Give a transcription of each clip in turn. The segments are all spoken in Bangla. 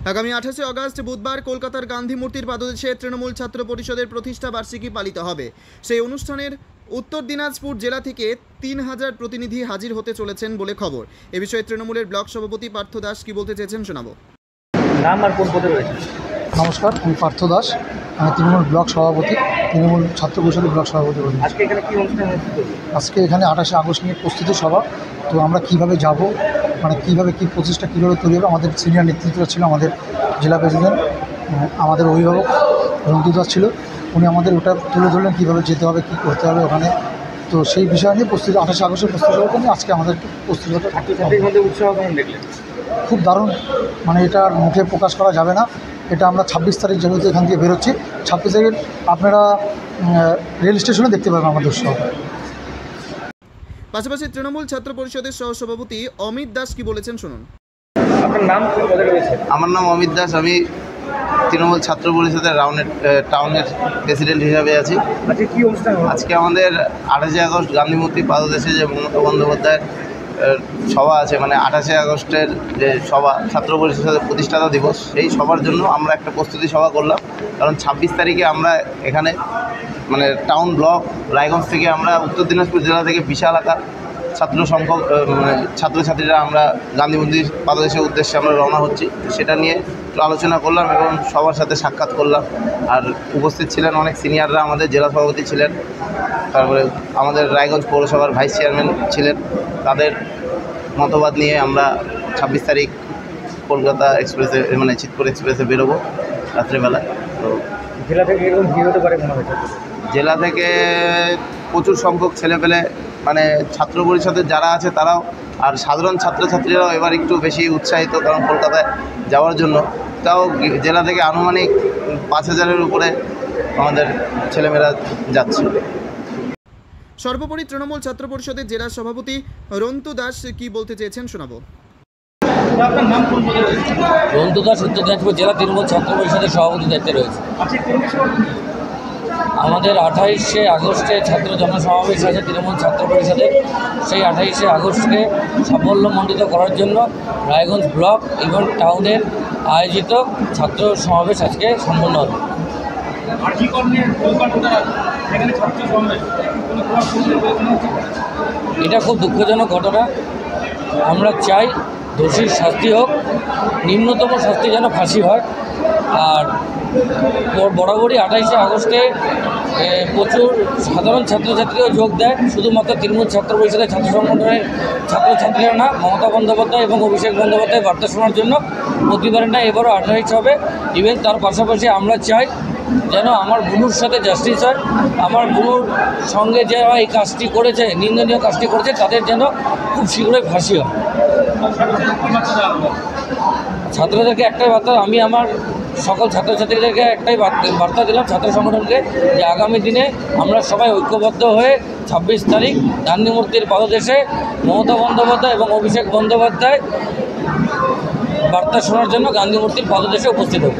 আগামী 28শে অগাস্ট বুধবার কলকাতার গান্ধী মূর্তির পাদদেশে তৃণমূল ছাত্র পরিষদের প্রতিষ্ঠা বার্ষিকী পালিত হবে। সেই অনুষ্ঠানের উত্তর দিনাজপুর জেলা থেকে 3000 প্রতিনিধি হাজির হতে চলেছেন বলে খবর। এ বিষয়ে তৃণমূলের ব্লক সভাপতি পার্থ দাস কি বলতে চেয়েছেন শোনাবো। নাম আর কোন পদে রয়েছে? নমস্কার, আমি পার্থ দাস, আমি তৃণমূল ব্লক সভাপতি, তৃণমূল ছাত্র পরিষদের ব্লক সভাপতি বলি। আজকে এখানে কি অনুষ্ঠান হচ্ছে? আজকে এখানে 28শে আগস্ট নিয়ে প্রস্তুতি সভা। তো আমরা কীভাবে যাব, মানে কীভাবে কী প্রচেষ্টা কীভাবে তৈরি হবে, আমাদের সিনিয়র নেতৃত্বরা ছিল, আমাদের জেলা প্রেসিডেন্ট, আমাদের অভিভাবক রন্তু দাস ছিল, উনি আমাদের ওটা তুলে ধরলেন কীভাবে যেতে হবে, কী করতে হবে ওখানে। তো সেই বিষয় নিয়ে প্রস্তুতি 28শে আগস্টের প্রস্তুতি সভাটা নিয়ে আজকে আমাদের প্রস্তুতিটা উৎসাহ কেমন দেখলেন? খুব দারুণ, মানে এটা মুখে প্রকাশ করা যাবে না। এটা আমরা 26 তারিখ যেহেতু এখান থেকে বেরোচ্ছি, 26 তারিখ আপনারা রেল স্টেশনে দেখতে পাবেন আমাদের উৎসব। পাশাপাশি তৃণমূল ছাত্র পরিষদের সহসভাপতি অমিত দাস কি বলেছেন শুনুন। আপনার নাম কোন পদে রয়েছে? আমার নাম অমিত দাস, আমি তৃণমূল ছাত্র পরিষদের টাউনের প্রেসিডেন্ট হিসাবে আছি। আজকে কি অনুষ্ঠান? আজকে আমাদের 28শে আগস্ট গান্ধী মূর্তি পাদদেশে যে মমতা বন্দ্যোপাধ্যায়ের সভা আছে, মানে 28শে আগস্টের যে সভা ছাত্র পরিষদের প্রতিষ্ঠাতা দিবস, সেই সভার জন্য আমরা একটা প্রস্তুতি সভা করলাম। কারণ 26 তারিখে আমরা এখানে মানে টাউন ব্লক রায়গঞ্জ থেকে আমরা উত্তর দিনাজপুর জেলা থেকে বিশাল আকার ছাত্রছাত্রীরা আমরা গান্ধী মন্দির পাদদেশের উদ্দেশ্যে আমরা রওনা হচ্ছি। সেটা নিয়ে আলোচনা করলাম এবং সবার সাথে সাক্ষাৎ করলাম। আর উপস্থিত ছিলেন অনেক সিনিয়ররা, আমাদের জেলা সভাপতি ছিলেন, তারপরে আমাদের রায়গঞ্জ পৌরসভার ভাইস চেয়ারম্যান ছিলেন। তাদের মতবাদ নিয়ে আমরা 26 তারিখ কলকাতা এক্সপ্রেসে, মানে চিতপুর এক্সপ্রেসে বেরোবো রাত্রেবেলায়। তো জেলা থেকে এরকম কী হতে পারে মনে হচ্ছে? জেলা থেকে প্রচুর সংখ্যক ছেলেপেলে, মানে ছাত্র পরিষদের যারা আছে তারাও, আর সাধারণ ছাত্রছাত্রীরাও এবার একটু বেশি উৎসাহিত, কারণ কলকাতায় যাওয়ার জন্য। তাও জেলা থেকে আনুমানিক 5000-এর উপরে আমাদের ছেলেমেয়েরা যাচ্ছে। সর্বোপরি তৃণমূল ছাত্র পরিষদের জেলা সভাপতি রন্তু দাস কি বলতে চেয়েছেন শোনাবো। আপনার নাম কোন পদে রয়েছে? রন্তু দাস, উত্তর দিনাজপুর জেলা তৃণমূল ছাত্র পরিষদের সভাপতি দায়িত্বে রয়েছে। আমাদের 28শে আগস্টে ছাত্র জনসমাবেশ আছে তৃণমূল ছাত্র পরিষদের। সেই 28শে আগস্টকে সাফল্যমণ্ডিত করার জন্য রায়গঞ্জ ব্লক এবং টাউনের আয়োজিত ছাত্র সমাবেশ আজকে সম্পন্ন হবে। এটা খুব দুঃখজনক ঘটনা। আমরা চাই দোষীর শাস্তি হোক, নিম্নতম শাস্তি যেন ফাঁসি হয়। আর বরাবরই 28শে আগস্টে প্রচুর সাধারণ ছাত্রছাত্রীও যোগ দেয়, শুধুমাত্র তৃণমূল ছাত্র পরিষদের ছাত্র সংগঠনের ছাত্রছাত্রীরা না, মমতা বন্দ্যোপাধ্যায় এবং অভিষেক বন্দ্যোপাধ্যায় বার্তা শোনার জন্য প্রতিবারের না এবারও 28 হবে। ইভেন তার পাশাপাশি আমরা চাই যেন আমার বুনুর সাথে জাস্টিস হয়। আমার বুনুর সঙ্গে যারা এই কাজটি করেছে, নিন্দনীয় কাজটি করেছে, তাদের যেন খুব শীঘ্রই ফাঁসি হয়। ছাত্রদেরকে একটাই বার্তা, আমি আমার সকল ছাত্রছাত্রীদেরকে একটাই বার্তা দিলাম, ছাত্র সংগঠনকে, যে আগামী দিনে আমরা সবাই ঐক্যবদ্ধ হয়ে 26 তারিখ গান্ধী মূর্তির পাদদেশে মমতা বন্দ্যোপাধ্যায় এবং অভিষেক বন্দ্যোপাধ্যায় বার্তা শোনার জন্য গান্ধী মূর্তির পাদদেশে উপস্থিত হবে।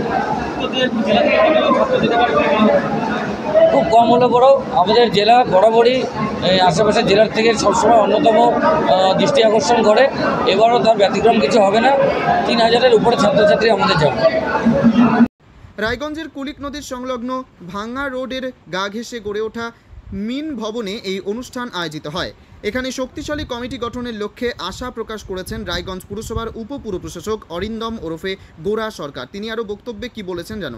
খুব কম হলে পরেও আমাদের জেলা বরাবরই আশেপাশের জেলার থেকে সবসময় অন্যতম দৃষ্টি আকর্ষণ করে। এবারও তার ব্যতিক্রম কিছু হবে না। 3000-এর উপরে ছাত্রছাত্রী আমাদের যাবে। রায়গঞ্জের কুলিক নদীর সংলগ্ন ভাঙ্গা রোডের গা ঘেঁষে গড়ে ওঠা মিন ভবনে এই অনুষ্ঠান আয়োজিত হয়। এখানে শক্তিশালী কমিটি গঠনের লক্ষ্যে আশা প্রকাশ করেছেন রায়গঞ্জ পুরসভার উপপুর প্রশাসক অরিন্দম ওরফে গোরা সরকার। তিনি আরও বক্তব্যে কি বলেছেন জানুন।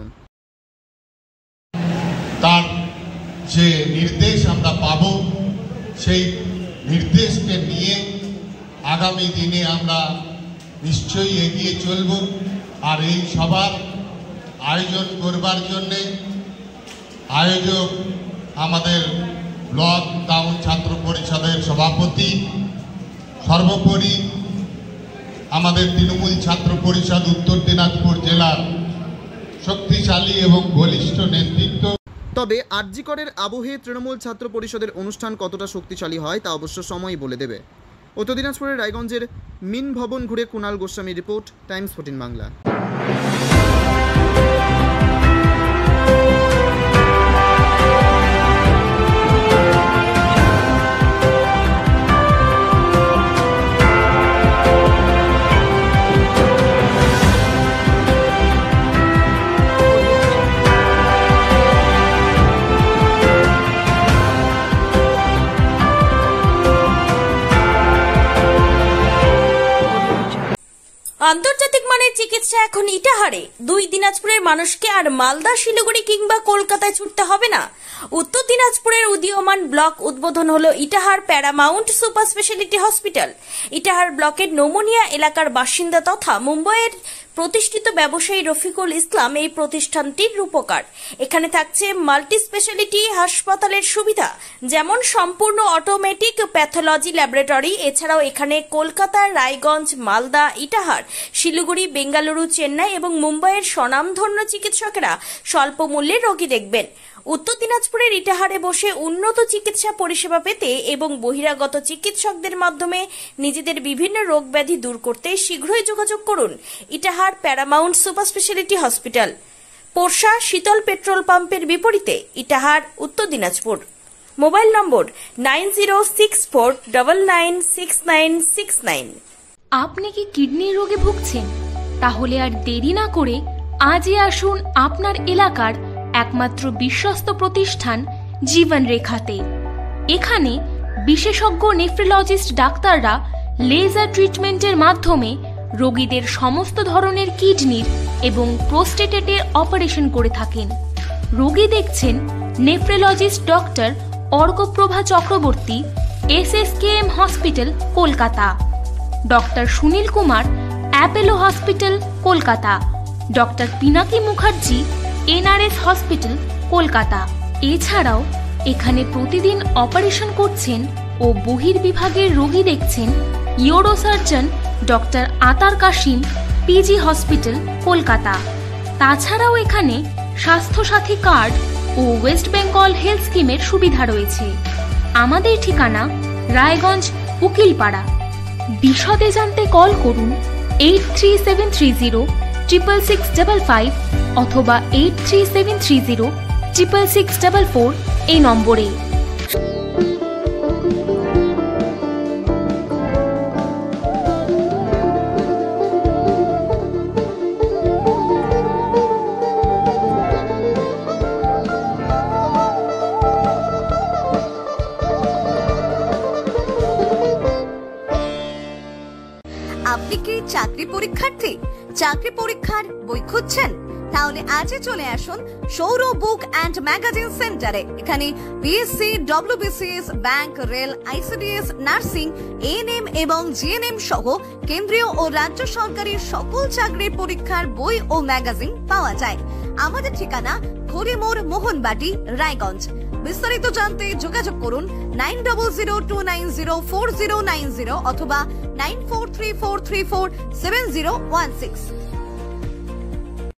তার যে নির্দেশ আমরা পাব, সেই নির্দেশকে নিয়ে আগামী দিনে আমরা নিশ্চয়ই এগিয়ে চলব। আর এই সভার আয়োজন করবার জন্যে আয়োজক আমাদের ব্লক টাউন ছাত্র পরিষদের সভাপতি, সর্বোপরি আমাদের তৃণমূল ছাত্র পরিষদ উত্তর দিনাজপুর জেলার শক্তিশালী এবং বলিষ্ঠ নেতৃত্ব। তবে আরজিকরের আবহে তৃণমূল ছাত্র পরিষদের অনুষ্ঠান কতটা শক্তিশালী হয় তা অবশ্য সময়ই বলে দেবে। উত্তর দিনাজপুরের রায়গঞ্জের মিন ভবন ঘুরে কুণাল গোস্বামী রিপোর্ট, টাইমস 14 বাংলা। আন্তর্জাতিক মানের চিকিৎসা এখন ইটাহারে। 2 দিনাজপুরের মানুষকে আর মালদা, শিলিগুড়ি কিংবা কলকাতায় ছুটতে হবে না। উত্তর দিনাজপুরের উদীয়মান ব্লক উদ্বোধন হলো Itahar paramount super speciality hospital. Itahar ব্লকের নোমনিয়া এলাকার বাসিন্দা তথা মুম্বাইয়ের প্রতিষ্ঠিত ব্যবসায়ী রফিকুল ইসলাম এই প্রতিষ্ঠানটির রূপকার। এখানে থাকছে মাল্টি স্পেশালিটি হাসপাতালের সুবিধা, যেমন সম্পূর্ণ অটোমেটিক প্যাথোলজি ল্যাবরেটরি। এছাড়াও এখানে কলকাতা, রায়গঞ্জ, মালদা, ইটাহার, শিলিগুড়ি, বেঙ্গালুরু, চেন্নাই এবং মুম্বাইয়ের স্বনামধন্য চিকিৎসকেরা স্বল্প মূল্যে রোগী দেখবেন। উত্তর দিনাজপুরের ইটাহারে বসে উন্নত চিকিৎসা পরিষেবা পেতে এবং বহিরাগত চিকিৎসকদের মাধ্যমে নিজেদের বিভিন্ন রোগ ব্যাধি দূর করতে শীঘ্রই যোগাযোগ করুন Itahar paramount super speciality hospital, Porsha Sheetal petrol পাম্পের বিপরীতে, ইটাহার, উত্তর দিনাজপুর। মোবাইল নম্বর 9064996969। আপনি কি কিডনি রোগে ভুগছেন? তাহলে আর দেরি না করে আজই আসুন আপনার এলাকার একমাত্র বিশ্বস্ত প্রতিষ্ঠান জীবন রেখাতে। এখানে বিশেষজ্ঞ নেফ্রোলজিস্ট ডাক্তাররা লেজার ট্রিটমেন্টের মাধ্যমে রোগীদের সমস্ত ধরনের কিডনির এবং প্রোস্টেটের অপারেশন করে থাকেন। রোগী দেখছেন nephrologist doctor Arkaprabha Chakraborty, SSKM hospital, Kolkata. Doctor Sunil Kumar, Apollo hospital, Kolkata. Doctor Pinaki Mukherjee, NRS hospital, Kolkata. এছাড়াও এখানে প্রতিদিন অপারেশন করছেন ও বহির্বিভাগের রোগী দেখছেন ইউরোসার্জন ডক্টর আতার কাশিম, PG হসপিটাল, কলকাতা। তাছাড়াও এখানে স্বাস্থ্যসাথী কার্ড ও ওয়েস্ট বেঙ্গল হেলথ স্কিমের সুবিধা রয়েছে। আমাদের ঠিকানা রায়গঞ্জ, উকিলপাড়া। বিশদে জানতে কল করুন 8373066655 অথবা 8373066644 এই নম্বরে। আপনি কি চাকরি পরীক্ষার্থী? চাকরি পরীক্ষার বই খুঁজছেন? তাহলে আজই চলে আসুন সৌর বুক অ্যান্ড ম্যাগাজিন সেন্টারে। এখানে BSc, WBCS, bank, rail, ICDS, nursing, ANM এবং GNM সহ কেন্দ্রীয় ও রাজ্য সরকারের সকল চাকরির পরীক্ষার বই ও ম্যাগাজিন পাওয়া যায়। আমাদের ঠিকানা হরিমোড়, মোহনবাটি, রায়গঞ্জ। বিস্তারিত জানতে যোগাযোগ করুন 9002904090 অথবা 9434347016।